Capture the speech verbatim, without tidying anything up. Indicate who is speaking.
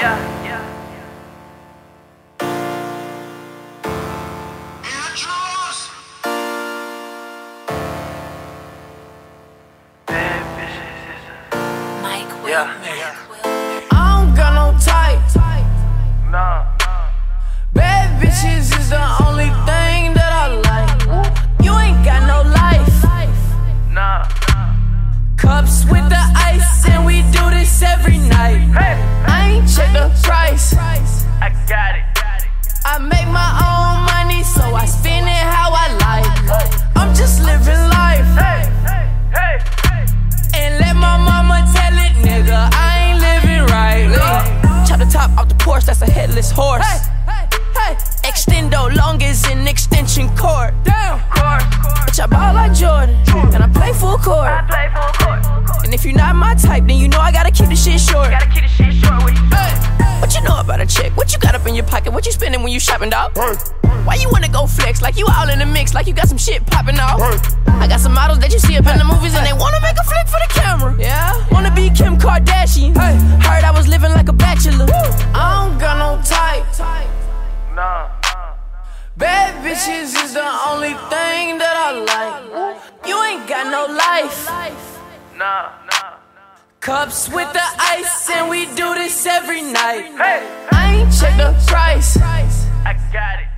Speaker 1: yeah, yeah.
Speaker 2: Yeah. I don't got no type.
Speaker 1: Nah.
Speaker 2: Bad bitches is the only thing that I like. You ain't got no life.
Speaker 1: Nah.
Speaker 2: Cups with the ice, and we do this every night.
Speaker 1: Hey.
Speaker 2: I ain't check the price.
Speaker 1: I got it.
Speaker 2: I make my own money, so I spend it how I like. I'm just living life.
Speaker 1: Hey, hey, hey, hey.
Speaker 2: And let my mama tell it, nigga, I ain't living right. Hey. Chop the top off the Porsche, that's a headless horse. Hey, hey, hey. Extendo long as an extension cord. Damn,
Speaker 1: Course, course.
Speaker 2: bitch, I ball like Jordan, and I play full court.
Speaker 1: I play full court.
Speaker 2: And if you're not my type, then you know I gotta keep the shit short.
Speaker 1: Gotta keep the shit short with you.
Speaker 2: Hey. What you know about a chick? What you got up in your pocket? What you spending when you shopping, dog?
Speaker 3: Hey.
Speaker 2: Why you wanna go flex? Like you all in the mix, like you got some shit popping off.
Speaker 3: Hey.
Speaker 2: I got some models that you see up in the movies and they wanna make a flick for the camera. Yeah, wanna be Kim Kardashian. Hey. Heard I was living like a bachelor. Woo. I don't got no type.
Speaker 1: Nah.
Speaker 2: Bad bitches is the only thing that I like. You ain't got no life.
Speaker 1: Nah. Nah.
Speaker 2: Cups with the ice, and we do this every night.
Speaker 1: Hey.
Speaker 2: I ain't check the price.
Speaker 1: I got it.